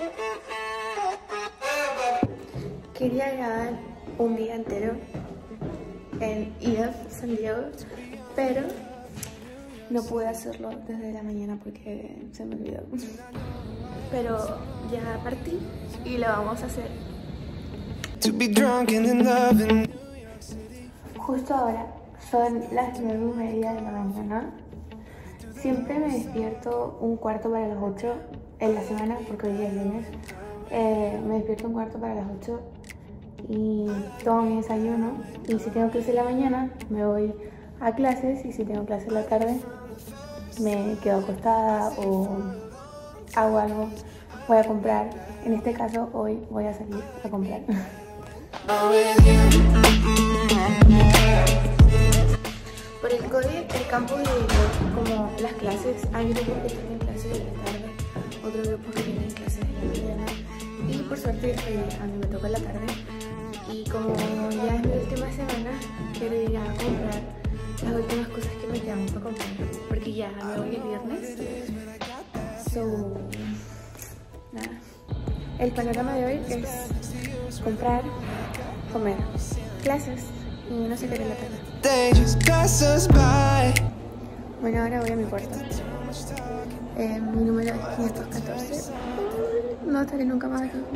Quería grabar un día entero en IF San Diego, pero no pude hacerlo desde la mañana porque se me olvidó. Pero ya partí y lo vamos a hacer. Justo ahora son las 9:30 de la mañana. Siempre me despierto un cuarto para las 8 en la semana, porque hoy día es lunes. Me despierto un cuarto para las 8 y tomo mi desayuno. Y si tengo clase en la mañana, me voy a clases. Y si tengo clase en la tarde, me quedo acostada o hago algo. Voy a comprar. En este caso, hoy voy a salir a comprar. Por el COVID, el campus dividió como las clases. Hay grupos que tienen clases de la tarde, otros grupos que tienen clases de la mañana. Y por suerte a mí me toca la tarde. Y como ya es mi última semana, quiero ir a comprar las últimas cosas que me quedan para comprar, porque ya me voy el viernes. Nada. El panorama de hoy es comprar, comer, clases y no sé qué haré en la tarde. Bueno, ahora voy a mi cuarto. Mi número es 514. No estaré nunca más aquí.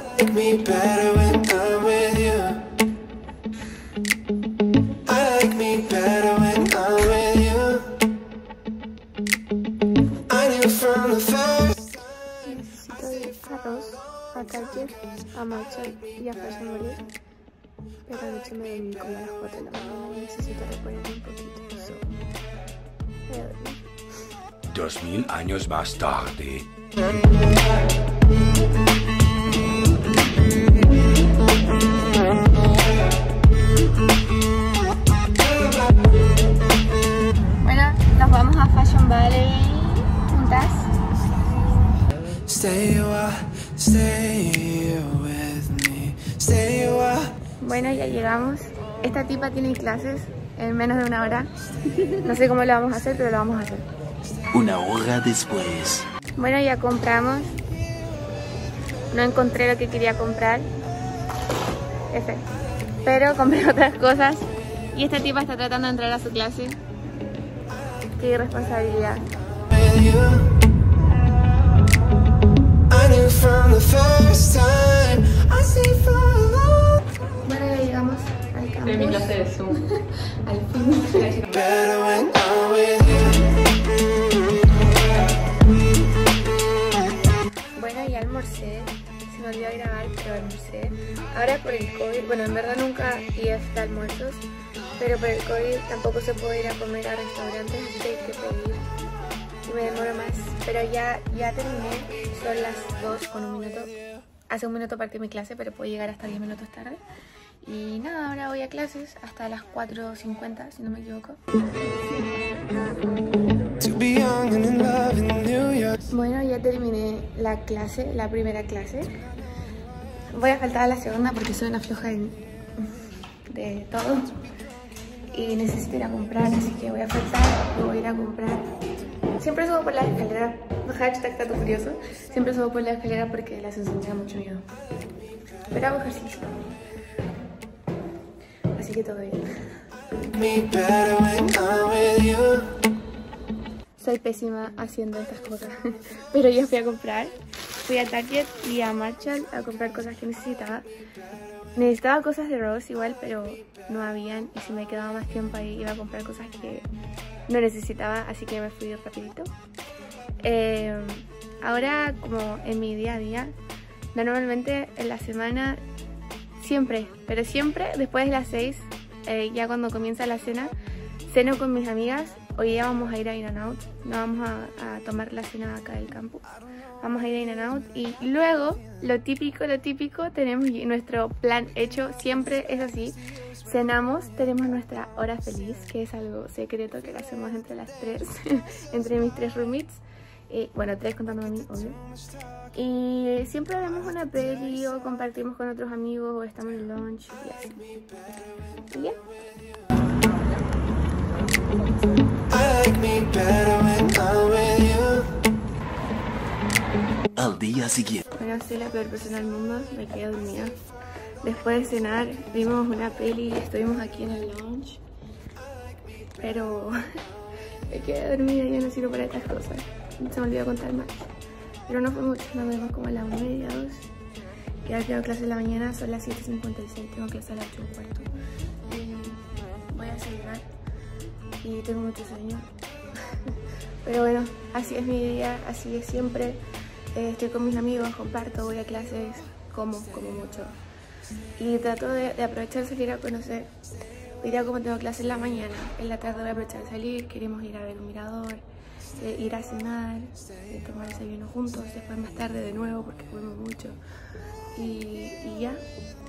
Necesito ir arroz, a Target, a Marshall y a Fashion Morir. Pero anoche me dormí como a las 4 de la mañana y necesito reponer un poquito. Voy a dormir. 2000 años más tarde. Bueno, nos vamos a Fashion Valley juntas. Bueno, ya llegamos. Esta tipa tiene clases en menos de una hora. No sé cómo lo vamos a hacer, pero lo vamos a hacer. Una hora después. Bueno, ya compramos. No encontré lo que quería comprar. Pero compré otras cosas. Y esta tipa está tratando de entrar a su clase. Qué irresponsabilidad. Bueno, ya llegamos al campus. De mi clase de Zoom. Al fin. Bueno, ya almorcé. Se me olvidó grabar, pero almorcé. Ahora por el COVID, bueno, en verdad nunca iba a almuerzos, pero por el COVID tampoco se puede ir a comer a restaurantes, así que hay que pedir. Y me demoro más. Pero ya terminé. Son las 2 con un minuto. Hace un minuto partí mi clase, pero puedo llegar hasta 10 minutos tarde. Y nada, ahora voy a clases hasta las 4:50, si no me equivoco. Bueno, ya terminé la clase, la primera clase. Voy a faltar a la segunda porque soy una floja de todo. Y necesito ir a comprar, así que voy a faltar y voy a ir a comprar. Siempre subo por la escalera, hashtag dato curioso. Siempre subo por la escalera porque la ascensor me da mucho miedo. Pero hago ejercicio. Así que todo bien. Soy pésima haciendo estas cosas. Pero yo fui a comprar. Fui a Target y a Marshall a comprar cosas que necesitaba. Necesitaba cosas de Rose igual, pero no habían. Y si me quedaba más tiempo ahí iba a comprar cosas que no necesitaba, así que me fui rapidito. Ahora, como en mi día a día, normalmente en la semana, siempre, pero siempre después de las 6, ya cuando comienza la cena, ceno con mis amigas. Hoy día vamos a ir a In-N-Out, no vamos a tomar la cena acá del campus. Vamos a ir a In-N-Out y luego, lo típico, tenemos nuestro plan hecho, siempre es así. Cenamos, tenemos nuestra hora feliz, que es algo secreto que lo hacemos entre las 3, entre mis 3 roommates. Bueno, 3 contándome a mí, obvio. Y siempre vemos una peli o compartimos con otros amigos o estamos en lunch y así. Y ya. al día siguiente. Bueno, soy la peor persona del mundo, me quedé dormida. Después de cenar, vimos una peli y estuvimos aquí en el lounge. Pero me quedé dormida y yo no sirvo para estas cosas. Se me olvidó contar más. Pero no fue mucho, nos vemos como a las 1:30, 2. Ya tengo clase en la mañana, son las 7:56, tengo clase a las 8:15. Voy a desayunar y tengo mucho sueño. Pero bueno, así es mi día, así es siempre. Estoy con mis amigos, comparto, voy a clases, como mucho. Y trato de aprovechar de salir a conocer. Hoy día como tengo clase en la mañana, en la tarde voy a aprovechar de salir, queremos ir a ver un mirador, ir a cenar, tomar desayuno juntos, después más tarde de nuevo porque comemos mucho. Y ya,